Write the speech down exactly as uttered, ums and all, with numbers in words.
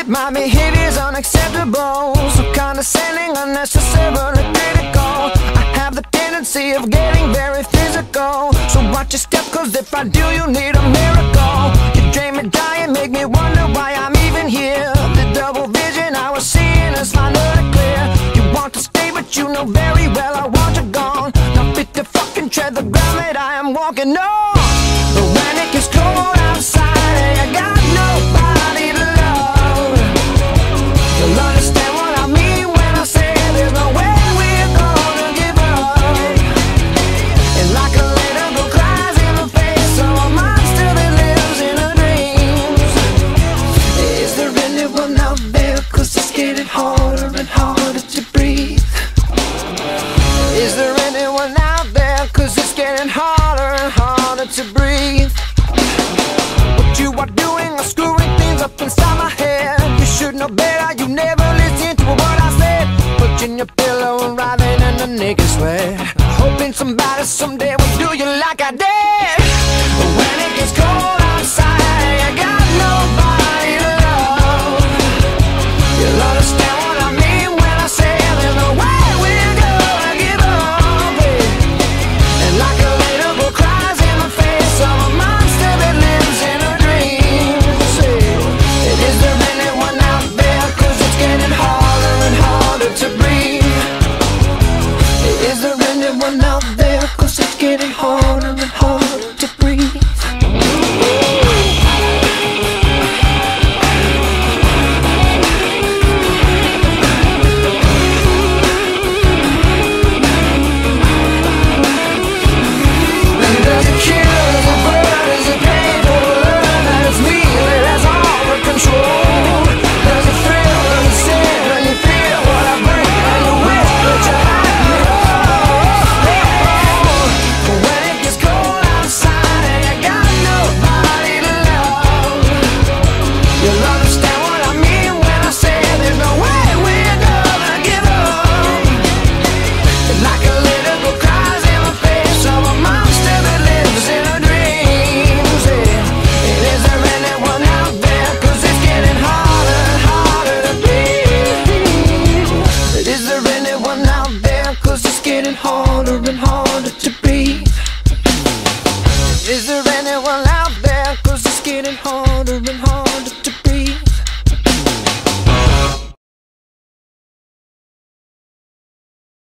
My behavior is unacceptable, so condescending, unnecessarily critical. I have the tendency of getting very physical, so watch your step, cause if I do, you need a miracle. You drain me dry and make me wonder why I'm even here. The double vision I was seeing is finally clear. You want to stay, but you know very well I want you gone. Now fit to fucking tread the ground that I am walking on. But when it gets cold outside and I got nobody to love, you'll understand what I mean when I say there's no way we're gonna give up. And like a little girl cries in the face of a monster that lives in her dreams. Is there anyone out there? Cause it's getting harder and harder to breathe. Is there anyone out there? Cause it's getting harder and harder to breathe. What you are doing is screwing things up inside my head. You should know better, you never listen to what I said. Pushing your pillow and writhing in the naked sweat, hoping somebody someday will do you like I did.